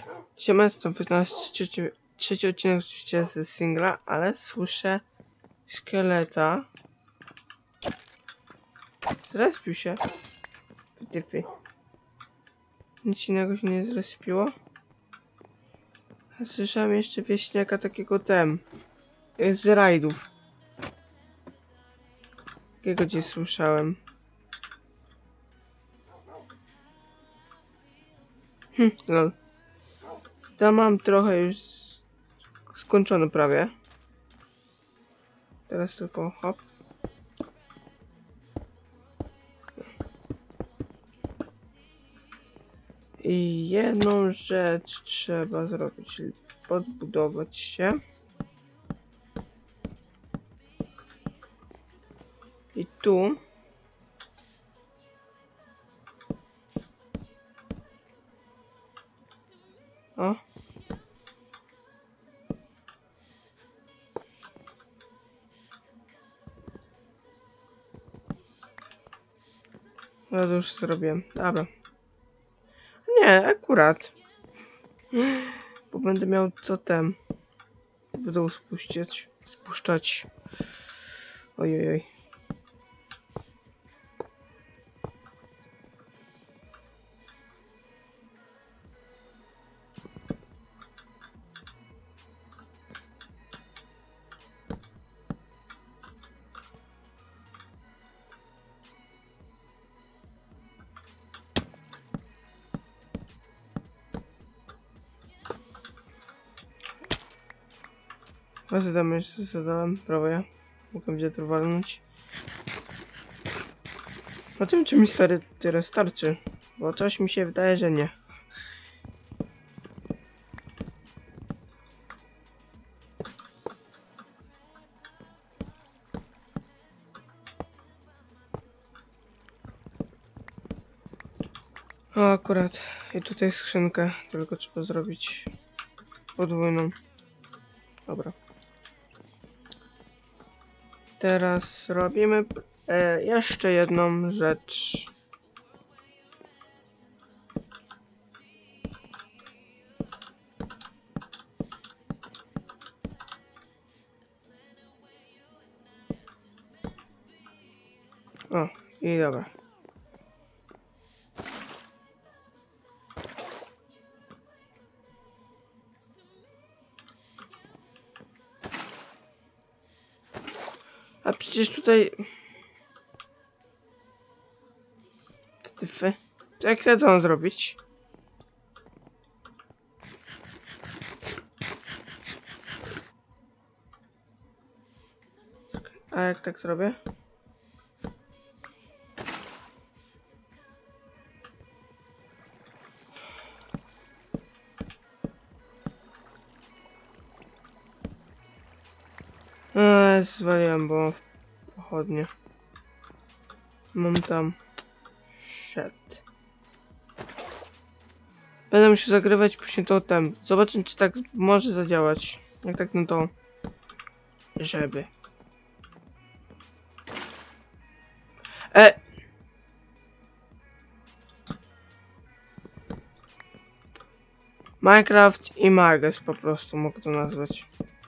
Siemestro, wyznalazł trzeci odcinek oczywiście z singla, ale słyszę szkieleta. Zrespił się. Tyfy. Nic innego się nie zrespiło. A słyszałem jeszcze wieśniaka takiego z rajdów. Takiego gdzieś słyszałem. Lol. Tam mam trochę już skończony prawie. Teraz tylko hop. I jedną rzecz trzeba zrobić, czyli podbudować się. I tu. O. Ja to już zrobiłem. Dobra. Nie, akurat. Bo będę miał co w dół spuszczać. Ojej. Zadałem, prawo ja. Mogę gdzie to walnąć. O tym, czy mi tyle starczy. Bo coś mi się wydaje, że nie. O, akurat. I tutaj skrzynkę. Tylko trzeba zrobić podwójną. Dobra. Teraz robimy jeszcze jedną rzecz. O, i dobra. A przecież tutaj... Tyfy. Jak ja to mam zrobić? A jak tak zrobię? Zwaliłem, bo pochodnie. Mam tam. Shit. Będę musiał zagrywać później totem. Zobaczymy, czy tak może zadziałać. Jak tak, no to... Żeby. Minecraft i Marges po prostu mogę to nazwać.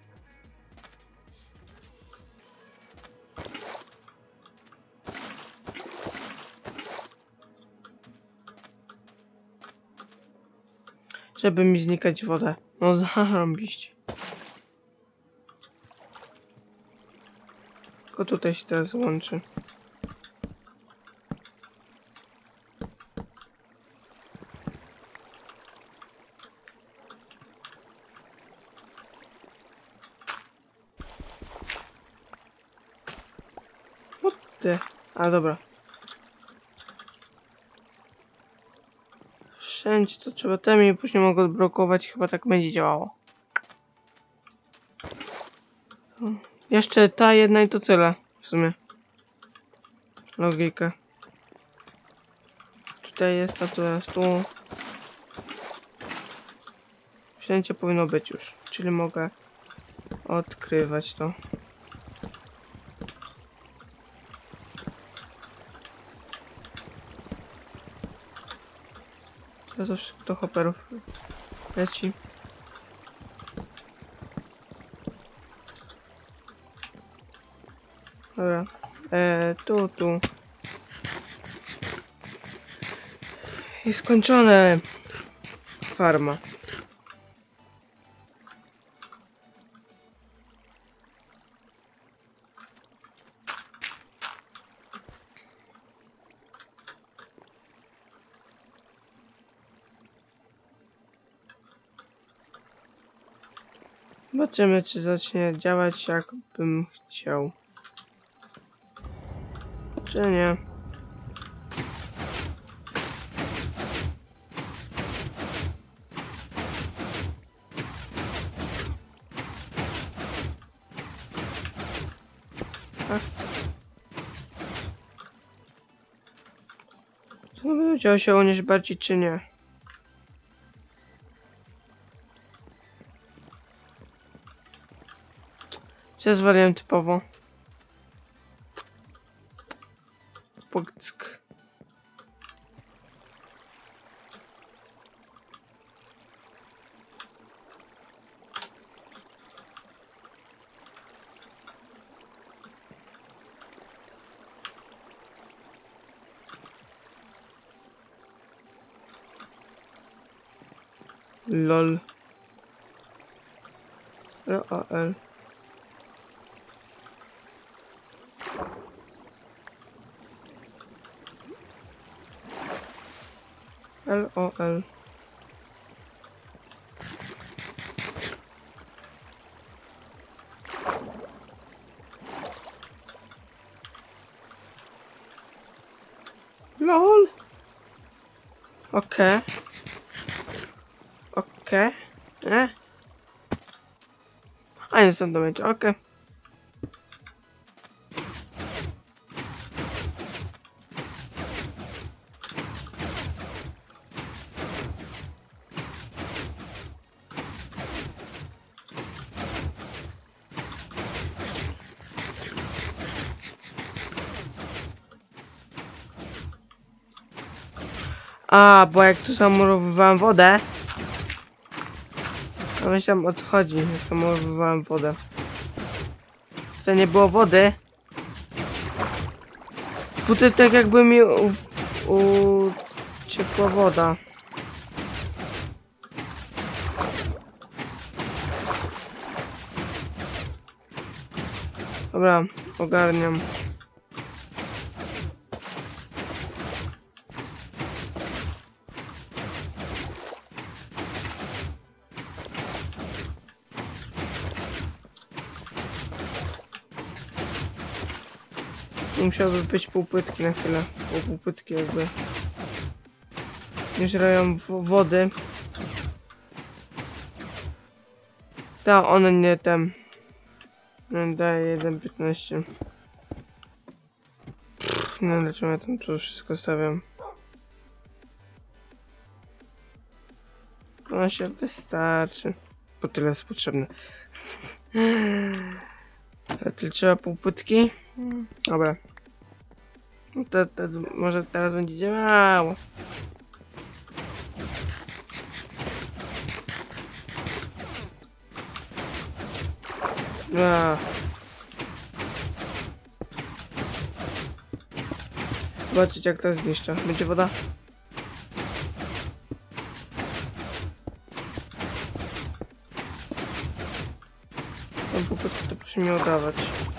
Żeby mi znikać wodę. No zarąbiście. Tylko tutaj się teraz łączy. A dobra. Wszędzie to trzeba i później mogę odblokować. Chyba tak będzie działało. Jeszcze ta jedna i to tyle. W sumie. Logika. Tutaj jest, a tu jest tu. Wszędzie powinno być już. Czyli mogę odkrywać to. To zawsze do hoperów Leci. Dobra. Tu. I skończone. Farma. Zobaczymy, czy zacznie działać, jak bym chciał. Czy nie? Tak. Co by chciał się unieść bardziej, czy nie? Czy zwaliłem typowo? Pogck. LOL. LOL. LOL. LOL. Okej. Okej. A nie są to będzie. Okej. A, bo jak tu zamurowywałem wodę. To myślałem, o co chodzi, jak zamurowywałem wodę. To nie było wody. Tutaj tak jakby mi ciepła woda. Dobra, ogarniam. Musiałby być półpłytki na chwilę. Półpłytki jakby. Nie żerają wody. Ta, one nie tem. Daje 1,15. Nie wiem, dlaczego ja tam tu wszystko stawiam. Ona się wystarczy. Bo tyle jest potrzebne. Tyle trzeba półpłytki. Dobra. Może teraz będzie działało. Zobaczyć, jak to zniszczę. Będzie woda? Tam po prostu to proszę mi oddawać.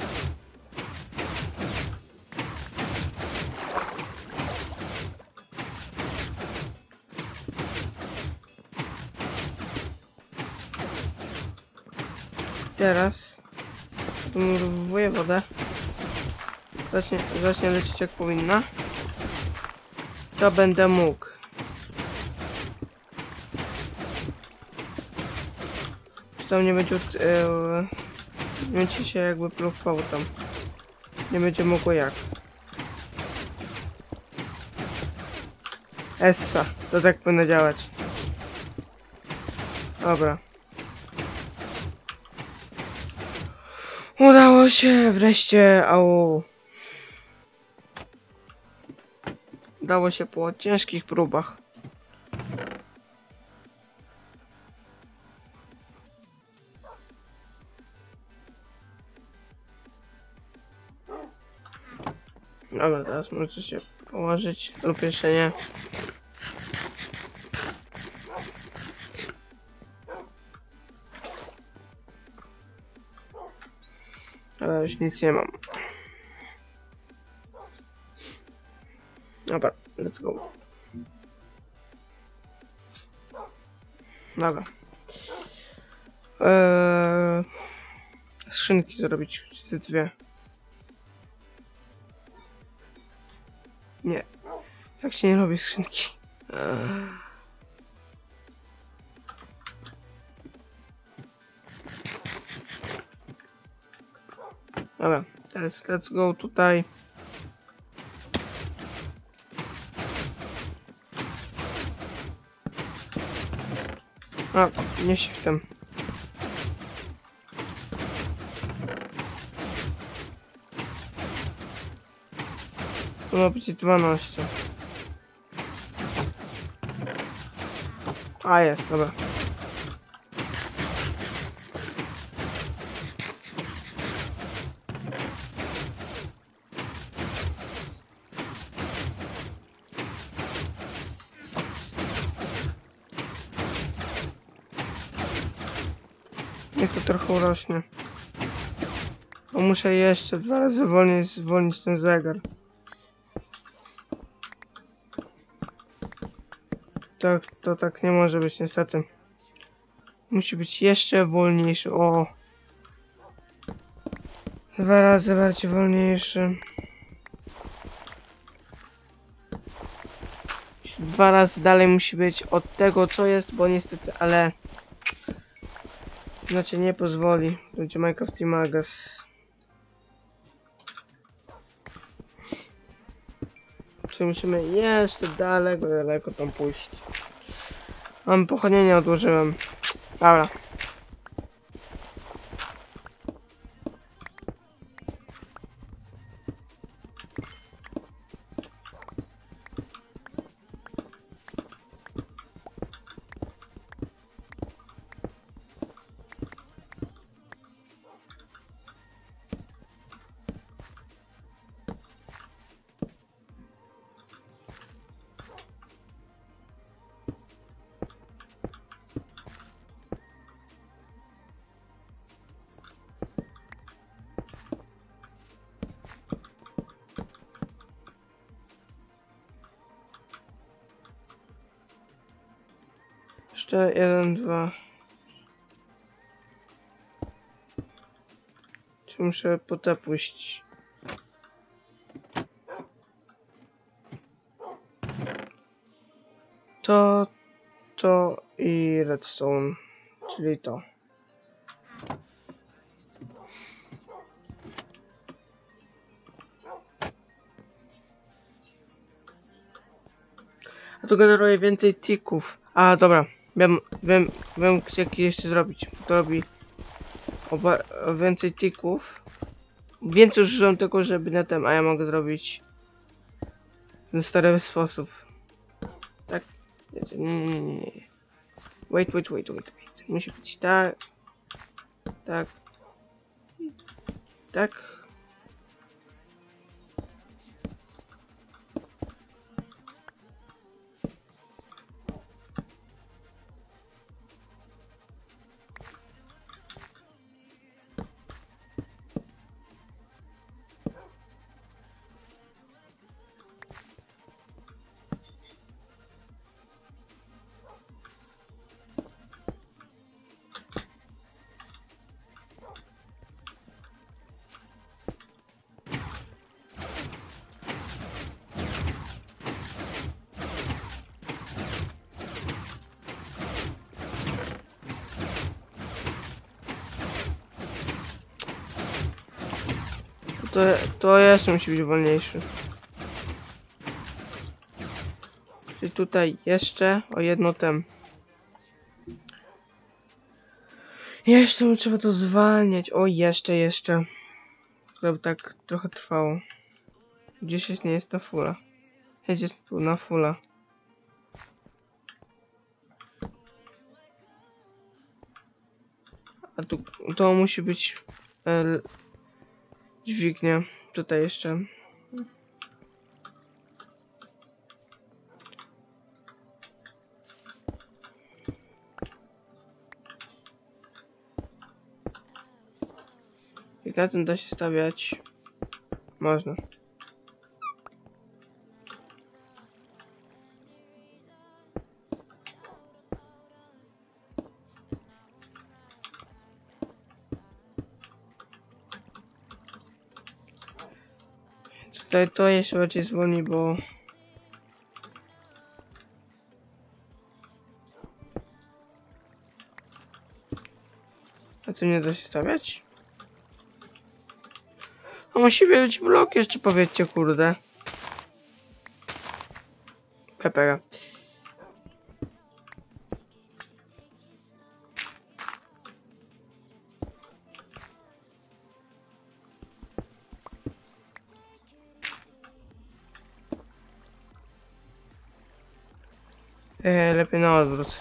Teraz odmurowuję wodę. Zacznie lecieć jak powinna. To będę mógł. Czy tam nie będzie nie będzie się jakby blokowało tam. Nie będzie mogło jak. Essa, to tak powinno działać. Dobra. Udało się wreszcie, au. Udało się po ciężkich próbach. Dobra, teraz możecie się położyć lub jeszcze nie. Ale już nic nie mam. Dobra, let's go. Dobra. Skrzynki zrobić z dwie. Nie. Tak się nie robi skrzynki. Dobra, teraz let's go tutaj. A, nie shiftem. To ma być 12. A, jest, dobra. Niech to trochę urośnie. Bo muszę jeszcze 2 razy wolniej zwolnić ten zegar. Tak, to tak nie może być niestety. Musi być jeszcze wolniejszy. O! 2 razy bardziej wolniejszy. 2 razy dalej musi być od tego co jest, bo niestety, ale znaczy nie pozwoli. Będzie Minecraft Images. Czyli musimy jeszcze daleko tam pójść. Mam pochodnie, odłożyłem. Dobra. Jeszcze 1, 2. Czy muszę po te pójść? To i redstone, czyli to. A to generuje więcej tików. A dobra, wiem jaki jeszcze zrobić. To robi o więcej tików. Więcej użyłem tego, żeby na tym, a ja mogę zrobić w ten stary sposób. Tak. Nie. Wait. Musi być tak. Tak. To jeszcze musi być wolniejszy. Czyli tutaj jeszcze o jedno tem. Jeszcze trzeba to zwalniać. O, jeszcze. Żeby tak trochę trwało. 10 nie jest na fulla. Jest tu na fulla. A tu to musi być dźwignia. Tutaj jeszcze. Jak na tym da się stawiać? Można. Tutaj to jeszcze bardziej zwolni, bo... A tu nie da się stawiać? A musi być blok jeszcze, powiedzcie, kurde. Pepera. Lepiej na odwrót.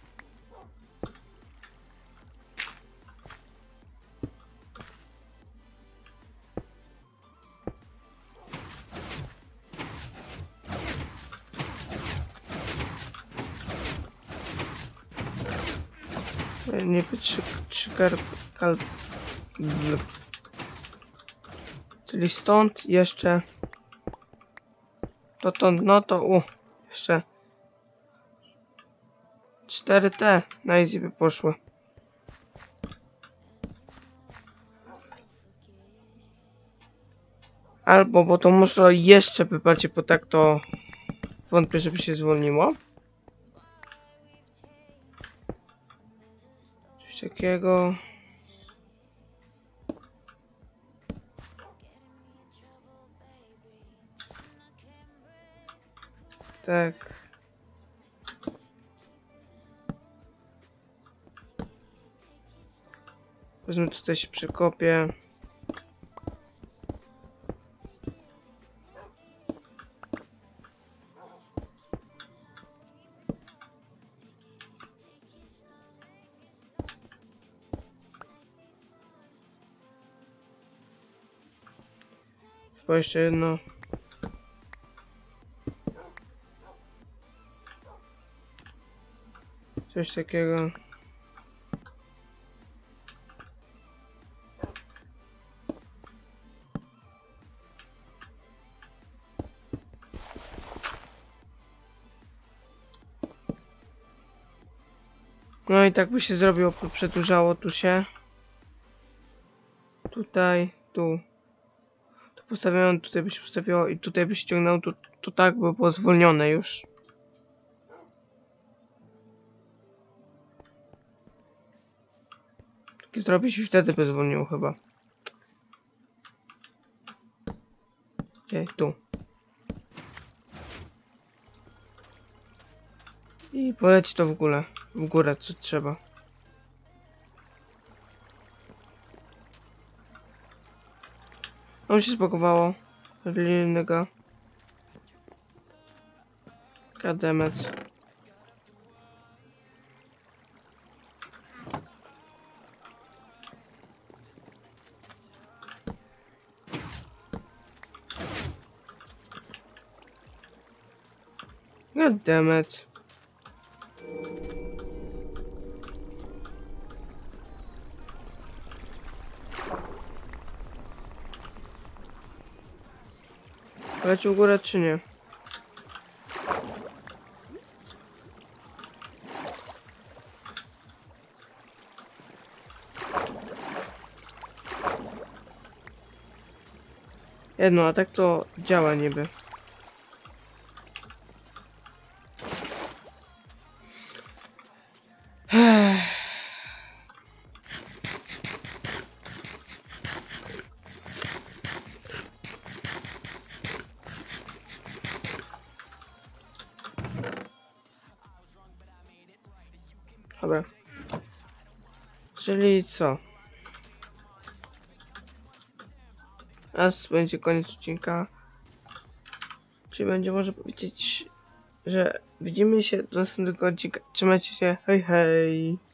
Nie czyli stąd jeszcze dotąd, no to jeszcze 4T na easy by poszły. Albo, bo to może jeszcze wypadzie, bo tak to wątpię, żeby się zwolniło. Coś takiego. Tak. Wezmę tutaj się przekopię. Chyba jeszcze jedno. Coś takiego. No i tak by się zrobiło, przedłużało tu się. Tutaj, tu. Tu postawiłem, tutaj by się postawiło i tutaj by się ciągnęło, to tak by było zwolnione już. Takie zrobić i wtedy by zwolniło chyba. Gdzie? Tu. I poleci to w górę co trzeba. On się zbagowało. Innego. Kademec. Goddammit. Leci w górę czy nie? Jedno, a tak to działa niby. Dobra. Czyli co? Raz będzie koniec odcinka. Czyli będzie można powiedzieć, że widzimy się do następnego odcinka. Trzymajcie się. Hej, hej.